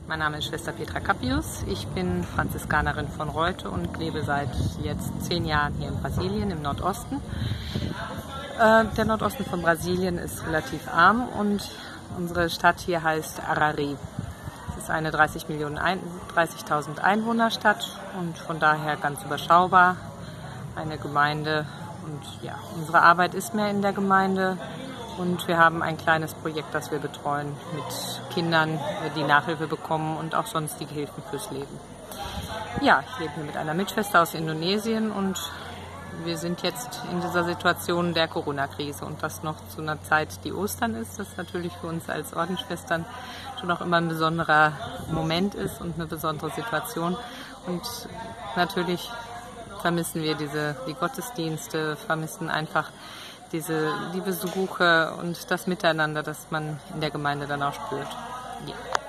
Mein Name ist Schwester Petra Cappius. Ich bin Franziskanerin von Reute und lebe seit jetzt 10 Jahren hier in Brasilien, im Nordosten. Der Nordosten von Brasilien ist relativ arm und unsere Stadt hier heißt Arari. Es ist eine 30.000 Einwohnerstadt und von daher ganz überschaubar, eine Gemeinde. Und ja, unsere Arbeit ist mehr in der Gemeinde und wir haben ein kleines Projekt, das wir betreuen mit Kindern, die Nachhilfe bekommen und auch sonstige Hilfen fürs Leben. Ja, ich lebe hier mit einer Mitschwester aus Indonesien und wir sind jetzt in dieser Situation der Corona-Krise und das noch zu einer Zeit, die Ostern ist, das natürlich für uns als Ordensschwestern schon auch immer ein besonderer Moment ist und eine besondere Situation. Und natürlich vermissen wir die Gottesdienste, vermissen einfach die Besuche und das Miteinander, das man in der Gemeinde dann auch spürt. Ja.